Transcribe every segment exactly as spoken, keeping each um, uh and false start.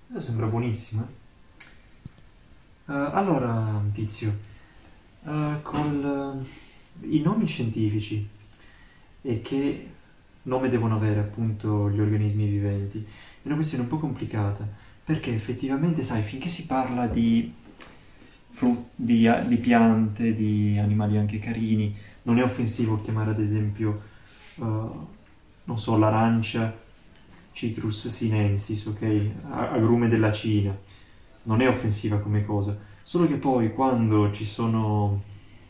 Questo sembra buonissimo, eh? Uh, allora, Tizio, uh, con i nomi scientifici e che nome devono avere appunto gli organismi viventi è una questione un po' complicata, perché effettivamente, sai, finché si parla di, fru- di, a- di piante, di animali anche carini, non è offensivo chiamare ad esempio, uh, non so, l'arancia Citrus sinensis, ok? A- Agrume della Cina. Non è offensiva come cosa, solo che poi quando ci sono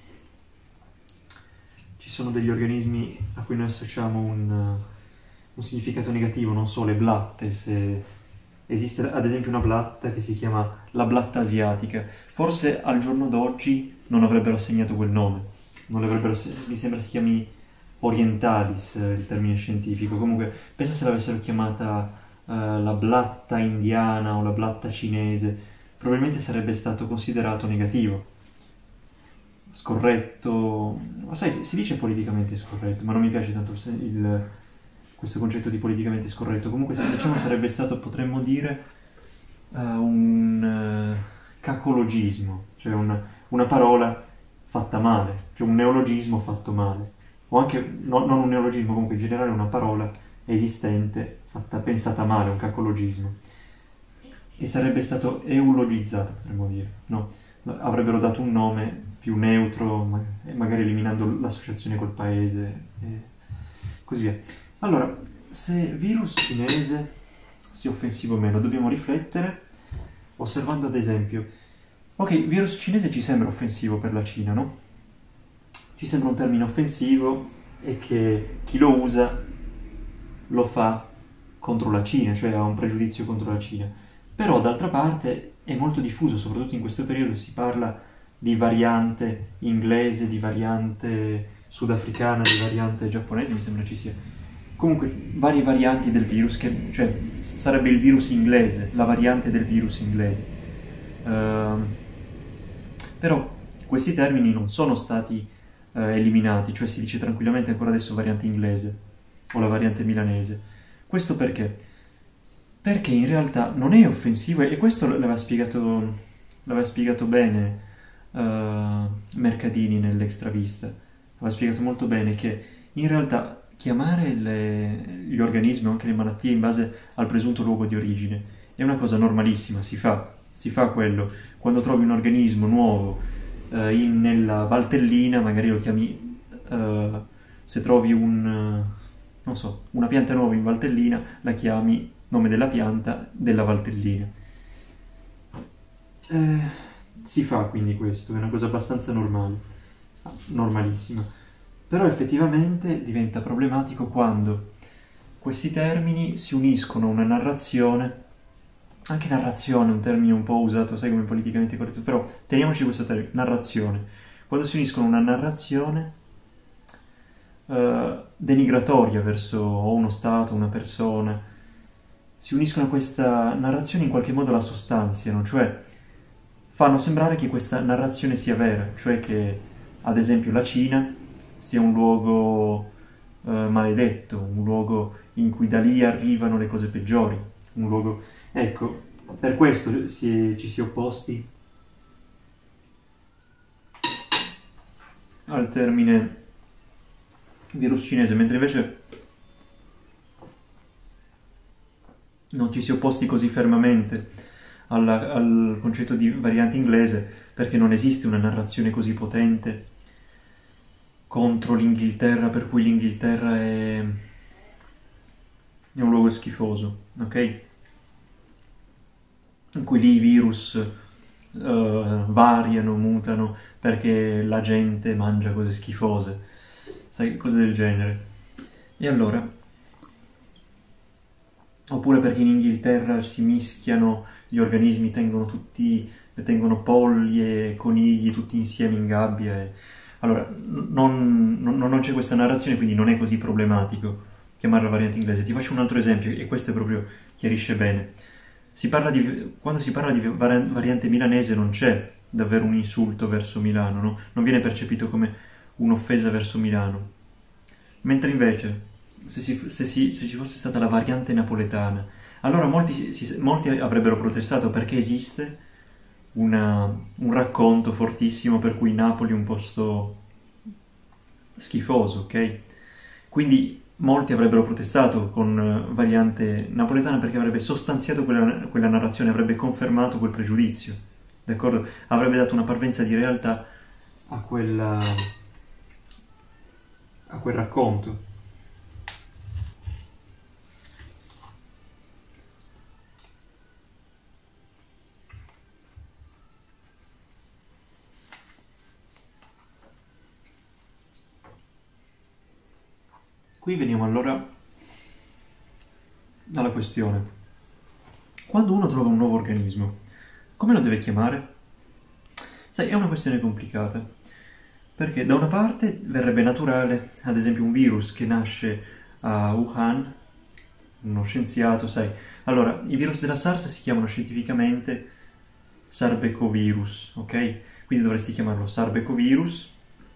ci sono degli organismi a cui noi associamo un, un significato negativo, non so, le blatte, se esiste ad esempio una blatta che si chiama la blatta asiatica, forse al giorno d'oggi non avrebbero assegnato quel nome, non l'avrebbero, mi sembra si chiami orientalis, eh, il termine scientifico, comunque pensa se l'avessero chiamata eh, la blatta indiana o la blatta cinese, probabilmente sarebbe stato considerato negativo, scorretto, ma sai, si dice politicamente scorretto, ma non mi piace tanto il, il- questo concetto di politicamente scorretto. Comunque, se diciamo sarebbe stato, potremmo dire, eh, un eh, cacologismo, cioè un- una parola fatta male, cioè un neologismo fatto male. O anche, no- non un neologismo, comunque in generale una parola esistente fatta, pensata male, un cacologismo. E sarebbe stato eulogizzato, potremmo dire, no? Avrebbero dato un nome più neutro, ma- e magari eliminando l'associazione col paese e così via. Allora, se virus cinese sia offensivo o meno, dobbiamo riflettere osservando ad esempio, ok, virus cinese ci sembra offensivo per la Cina, no? Ci sembra un termine offensivo e che chi lo usa lo fa contro la Cina, cioè ha un pregiudizio contro la Cina. Però d'altra parte è molto diffuso, soprattutto in questo periodo si parla di variante inglese, di variante sudafricana, di variante giapponese, mi sembra ci sia. Comunque, varie varianti del virus, che, cioè sarebbe il virus inglese, la variante del virus inglese. Ehm, però questi termini non sono stati eh, eliminati, cioè si dice tranquillamente ancora adesso variante inglese o la variante milanese. Questo perché? Perché in realtà non è offensivo, e questo l'aveva spiegato, l'aveva spiegato bene eh, Mercadini nell'Extravista, aveva spiegato molto bene che in realtà chiamare le- gli organismi o anche le malattie in base al presunto luogo di origine è una cosa normalissima, si fa, si fa quello. Quando trovi un organismo nuovo eh, in- nella Valtellina, magari lo chiami, eh, se trovi un, eh, non so, una pianta nuova in Valtellina, la chiami nome della pianta della Valtellina. Eh, si fa quindi questo, è una cosa abbastanza normale, normalissima. Però effettivamente diventa problematico quando questi termini si uniscono a una narrazione, anche narrazione è un termine un po' usato, sai come politicamente corretto, però teniamoci questo termine, narrazione. Quando si uniscono a una narrazione eh, denigratoria verso o uno stato, una persona, si uniscono a questa narrazione in qualche modo la sostanziano, cioè fanno sembrare che questa narrazione sia vera, cioè che ad esempio la Cina sia un luogo eh, maledetto, un luogo in cui da lì arrivano le cose peggiori, un luogo... Ecco, per questo si è- ci si è opposti al termine virus cinese, mentre invece non ci si è opposti così fermamente alla- al concetto di variante inglese, perché non esiste una narrazione così potente contro l'Inghilterra, per cui l'Inghilterra è, è un luogo schifoso, ok? In cui lì i virus eh, variano, mutano, perché la gente mangia cose schifose, sai, cose del genere. E allora, oppure perché in Inghilterra si mischiano gli organismi, tengono tutti, tengono polli e conigli tutti insieme in gabbia. E... Allora, non, non- non c'è questa narrazione, quindi non è così problematico chiamarla variante inglese. Ti faccio un altro esempio, e questo proprio chiarisce bene. Si parla di, quando si parla di vari- variante milanese non c'è davvero un insulto verso Milano, no? Non viene percepito come un'offesa verso Milano. Mentre invece, se, si- se si- se ci fosse stata la variante napoletana, Allora molti, si- si- molti avrebbero protestato perché esiste una- un racconto fortissimo per cui Napoli è un posto schifoso, ok? Quindi molti avrebbero protestato con eh, variante napoletana perché avrebbe sostanziato quella, quella narrazione, avrebbe confermato quel pregiudizio, d'accordo? Avrebbe dato una parvenza di realtà a quella, a quel racconto. Qui veniamo allora alla questione. Quando uno trova un nuovo organismo, come lo deve chiamare? Sai, è una questione complicata, perché da una parte verrebbe naturale, ad esempio, un virus che nasce a Wuhan, uno scienziato, sai. Allora, i virus della SARS si chiamano scientificamente Sarbecovirus, ok? Quindi dovresti chiamarlo Sarbecovirus,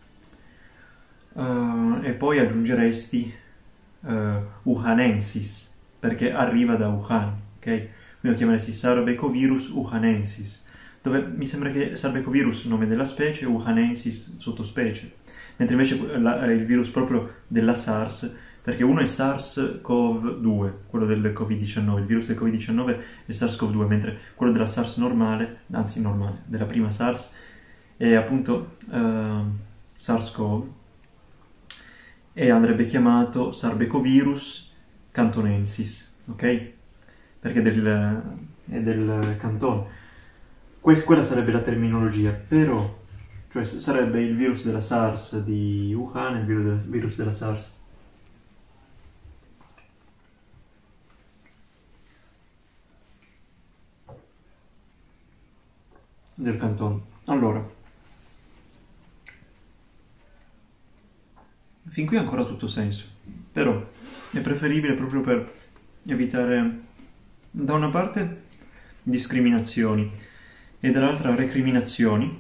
eh, e poi aggiungeresti eh, Wuhanensis, perché arriva da Wuhan, ok? Quindi lo chiameresti Sarbecovirus Wuhanensis, dove mi sembra che Sarbecovirus nome della specie, Wuhanensis sottospecie, mentre invece la- il virus proprio della SARS, perché uno è SARS-CoV due, quello del covid diciannove, il virus del covid diciannove è SARS-CoV due, mentre quello della SARS normale, anzi normale, della prima SARS, è appunto eh, SARS-CoV, e andrebbe chiamato Sarbecovirus cantonensis, ok? Perché è del, è del cantone. Quest- quella sarebbe la terminologia, però, cioè s- sarebbe il virus della SARS di Wuhan e il virus della, virus della SARS del cantone. Allora, fin qui ha ancora tutto senso, però è preferibile proprio per evitare, da una parte, discriminazioni e dall'altra recriminazioni.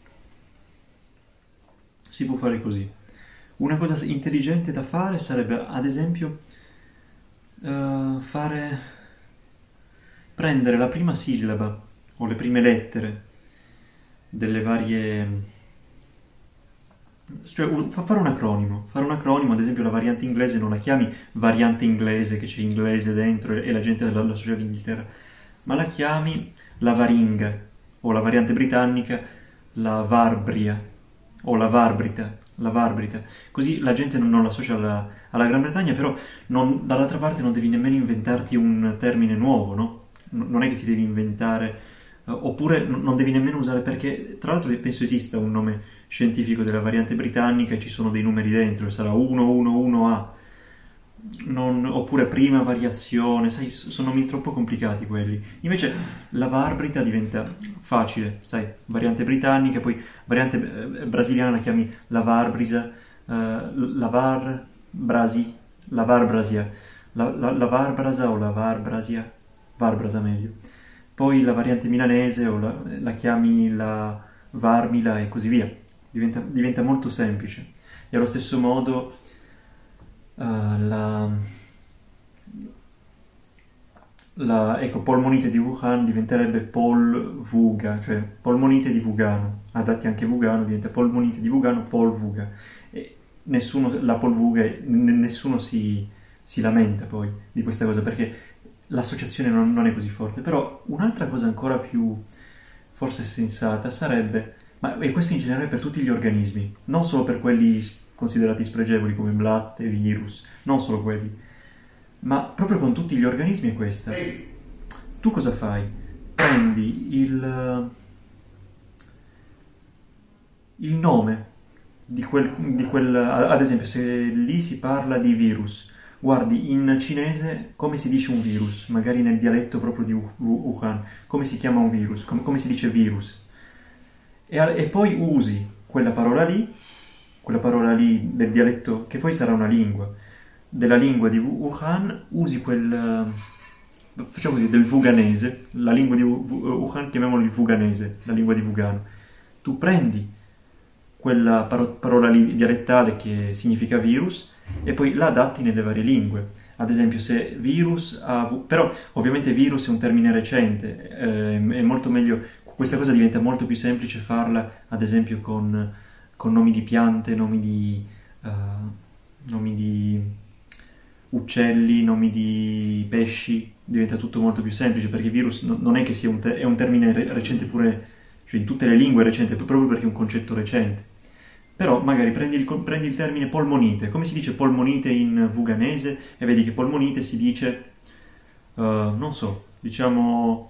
Si può fare così. Una cosa intelligente da fare sarebbe, ad esempio, eh, fare prendere la prima sillaba o le prime lettere delle varie, cioè un- fa- fare un acronimo, fare un acronimo, ad esempio la variante inglese non la chiami variante inglese che c'è inglese dentro e, e la gente la, la associa all'Inghilterra, ma la chiami la varinga, o la variante britannica la Varbria o la Varbrita, la Varbrita. Così la gente non, non l'associa alla, alla Gran Bretagna, però non- dall'altra parte non devi nemmeno inventarti un termine nuovo, no? N- Non è che ti devi inventare, eh, oppure n- non devi nemmeno usare, perché tra l'altro penso esista un nome scientifico della variante britannica e ci sono dei numeri dentro, e sarà uno uno uno A, non- oppure prima variazione, sai, s- sono nomi troppo complicati quelli. Invece la Varbrita diventa facile, sai, variante britannica, poi variante eh, brasiliana la chiami la Varbrisa, eh, la Var Brasi, la Varbrasia, la, la, la Varbrasa o la Varbrasia, Varbrasa meglio. Poi la variante milanese o la, la chiami la Varmila e così via. Diventa, diventa molto semplice. E allo stesso modo eh, la, la ecco, polmonite di Wuhan diventerebbe polvuga, cioè polmonite di Vugano, adatti anche Vugano, diventa polmonite di Vugano, polvuga. E nessuno, la polvuga, n- nessuno si, si lamenta poi di questa cosa perché l'associazione non, non è così forte. Però un'altra cosa ancora più forse sensata sarebbe, ma e questo in generale per tutti gli organismi, non solo per quelli s- considerati spregevoli come blatte, virus, non solo quelli, ma proprio con tutti gli organismi è questa. Tu cosa fai? Prendi il, il nome di quel, di quel, ad esempio se lì si parla di virus, guardi in cinese come si dice un virus, magari nel dialetto proprio di Wu- Wu- Wuhan, come si chiama un virus, com- come si dice virus, e, a- e poi usi quella parola lì, quella parola lì del dialetto, che poi sarà una lingua, della lingua di Wu- Wuhan, usi quel, eh, facciamo così, del vuganese, la lingua di Wu- Wu- Wuhan, chiamiamolo il vuganese, la lingua di Vugano. Tu prendi quella paro- parola lì dialettale che significa virus e poi la adatti nelle varie lingue. ad esempio se virus ha avu- però ovviamente virus è un termine recente, eh, è molto meglio, questa cosa diventa molto più semplice farla ad esempio con, con nomi di piante, nomi di, eh, nomi di uccelli, nomi di pesci, diventa tutto molto più semplice perché virus no- non è che sia un, te- è un termine re- recente pure, cioè in tutte le lingue è recente proprio perché è un concetto recente. Però magari prendi il, prendi il termine polmonite, come si dice polmonite in vuganese e vedi che polmonite si dice, uh, non so, diciamo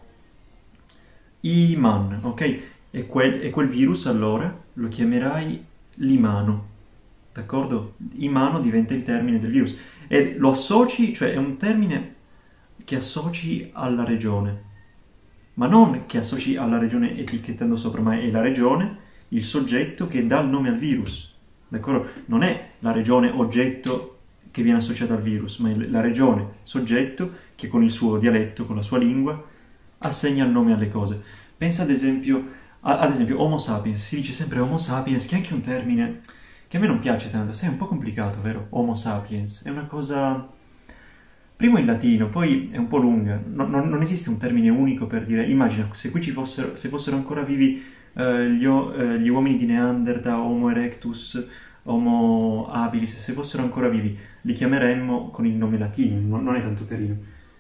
Iman, ok? E quel, e quel virus allora lo chiamerai limano, d'accordo? Imano diventa il termine del virus e lo associ, cioè è un termine che associ alla regione, ma non che associ alla regione etichettando sopra, ma è la regione il soggetto che dà il nome al virus, d'accordo? Non è la regione oggetto che viene associata al virus, ma è la regione soggetto che con il suo dialetto, con la sua lingua, assegna il nome alle cose. Pensa ad esempio, a, ad esempio Homo sapiens, si dice sempre Homo sapiens, che è anche un termine che a me non piace tanto, sai, è un po' complicato, vero? Homo sapiens, è una cosa... Primo in latino, poi è un po' lunga, no, non, non esiste un termine unico per dire, immagina se qui ci fossero, se fossero ancora vivi Uh, gli, uh, gli uomini di Neanderthal, Homo erectus, Homo habilis, se fossero ancora vivi, li chiameremmo con il nome latino, non, non è tanto carino.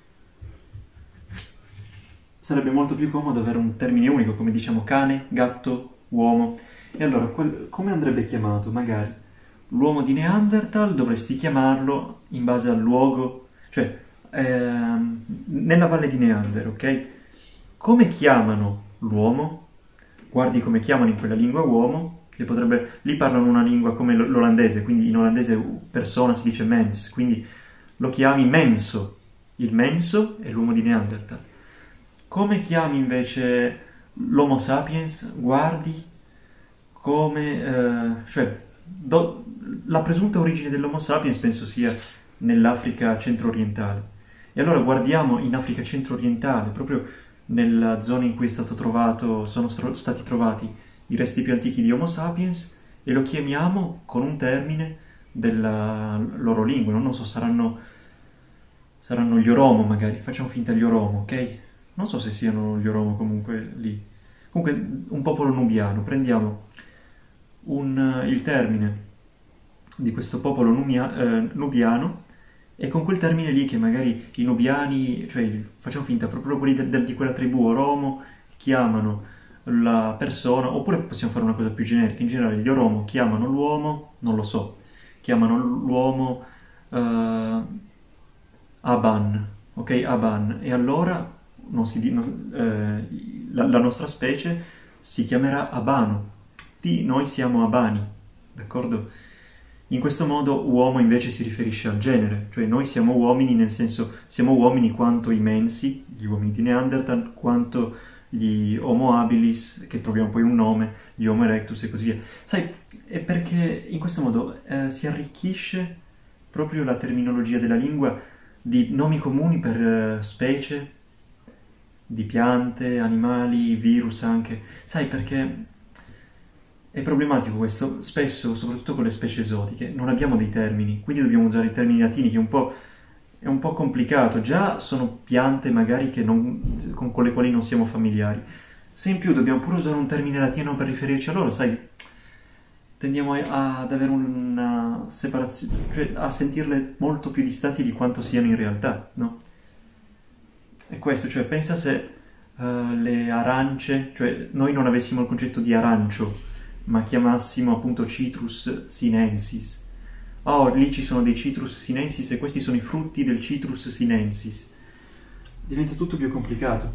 Sarebbe molto più comodo avere un termine unico, come diciamo cane, gatto, uomo. E allora, quel, come andrebbe chiamato? Magari l'uomo di Neanderthal dovresti chiamarlo in base al luogo, cioè ehm, nella valle di Neander, ok? Come chiamano l'uomo? Guardi come chiamano in quella lingua uomo, che potrebbe, lì parlano una lingua come l'olandese, quindi in olandese persona si dice mens, quindi lo chiami menso, il menso è l'uomo di Neanderthal. Come chiami invece l'Homo sapiens? Guardi come, eh, cioè, do, la presunta origine dell'Homo sapiens penso sia nell'Africa centro-orientale. E allora guardiamo in Africa centro-orientale, proprio nella zona in cui è stato trovato, sono stro- stati trovati i resti più antichi di Homo sapiens e lo chiamiamo con un termine della loro lingua, non so, saranno, saranno gli Oromo magari, facciamo finta gli Oromo, ok? Non so se siano gli Oromo comunque lì. Comunque un popolo nubiano, prendiamo un, il termine di questo popolo numia, eh, nubiano e con quel termine lì che magari i nubiani, cioè facciamo finta proprio quelli del, del, di quella tribù Oromo, chiamano la persona, oppure possiamo fare una cosa più generica, in generale gli Oromo chiamano l'uomo, non lo so, chiamano l'uomo uh, Aban, ok? Aban, e allora non si, non, eh, la, la nostra specie si chiamerà Abano, tutti noi siamo Abani, d'accordo? In questo modo uomo invece si riferisce al genere, cioè noi siamo uomini nel senso siamo uomini quanto i mensi, gli uomini di Neanderthal, quanto gli Homo habilis, che troviamo poi un nome, gli Homo erectus e così via. Sai, è perché in questo modo eh, si arricchisce proprio la terminologia della lingua di nomi comuni per eh, specie, di piante, animali, virus anche. Sai, perché è problematico questo, spesso, soprattutto con le specie esotiche, non abbiamo dei termini, quindi dobbiamo usare i termini latini, che è un po', è un po' complicato. Già sono piante magari che non, con, con le quali non siamo familiari. Se in più dobbiamo pure usare un termine latino per riferirci a loro, sai, tendiamo a, ad avere una separazione, cioè a sentirle molto più distanti di quanto siano in realtà, no? È questo, cioè pensa se uh, le arance, cioè noi non avessimo il concetto di arancio, ma chiamassimo appunto Citrus sinensis. Oh, lì ci sono dei Citrus sinensis e questi sono i frutti del Citrus sinensis. Diventa tutto più complicato.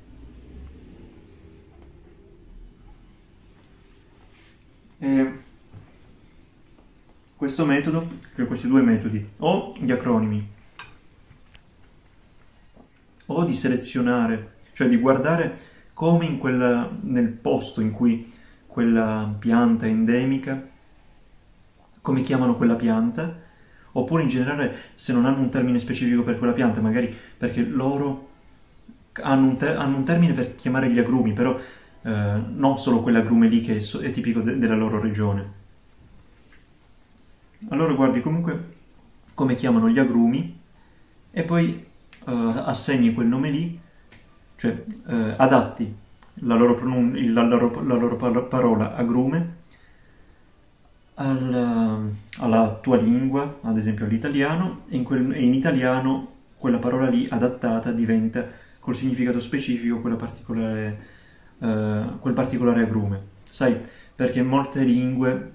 E questo metodo, cioè questi due metodi, o gli acronimi, o di selezionare, cioè di guardare come in quella, nel posto in cui quella pianta è endemica, come chiamano quella pianta, oppure in generale se non hanno un termine specifico per quella pianta, magari perché loro hanno un, ter- hanno un termine per chiamare gli agrumi, però eh, non solo quell'agrume lì che è, so- è tipico de- della loro regione. Allora guardi comunque come chiamano gli agrumi e poi uh, assegni quel nome lì, cioè uh, adatti la loro, pronun- il- la loro, la loro par- parola agrume al- alla tua lingua, ad esempio all'italiano, e in, quel- e in italiano quella parola lì adattata diventa col significato specifico quella particolare, eh, quel particolare agrume. Sai, perché molte lingue,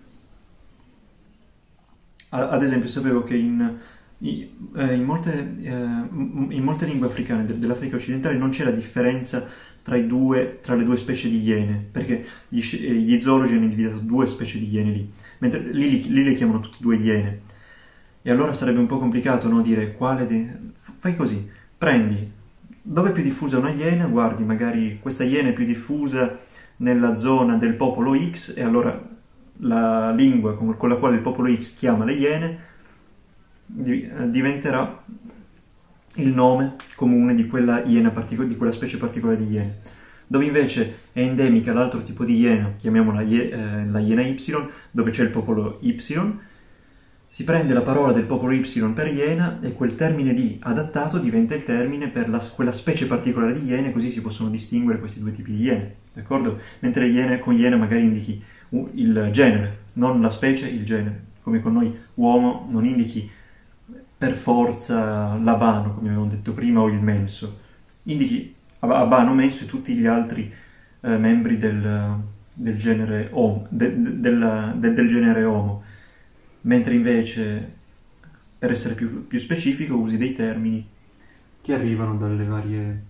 a- ad esempio sapevo che in, i- eh, in molte, eh, m- in molte lingue africane de- dell'Africa occidentale non c'è la differenza tra, i due, tra le due specie di iene, perché gli, sci- eh, gli zoologi hanno individuato due specie di iene lì, mentre lì, li- lì le chiamano tutte e due iene. E allora sarebbe un po' complicato, no, dire quale... de- Fai così, prendi dove è più diffusa una iena, guardi magari questa iena è più diffusa nella zona del popolo X e allora la lingua con, con la quale il popolo X chiama le iene di- eh, diventerà il nome comune di quella iena partico- di quella specie particolare di iene. Dove invece è endemica l'altro tipo di iena, chiamiamola ie- eh, la iena Y, dove c'è il popolo Y, si prende la parola del popolo Y per iena e quel termine lì adattato diventa il termine per la- quella specie particolare di iene, così si possono distinguere questi due tipi di iene, d'accordo? Mentre iene, con iene magari indichi u- il genere, non la specie, il genere. Come con noi uomo non indichi per forza l'abano, come abbiamo detto prima, o il menso. Indichi ab- abano, menso e tutti gli altri eh, membri del, del genere Homo, de- de- del, del- del genere Homo. Mentre invece, per essere più, più specifico, usi dei termini che arrivano dalle varie,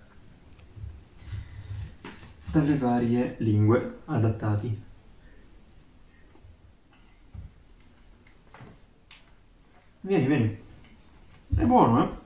dalle varie lingue adattati. Vieni, vieni. È buono, eh?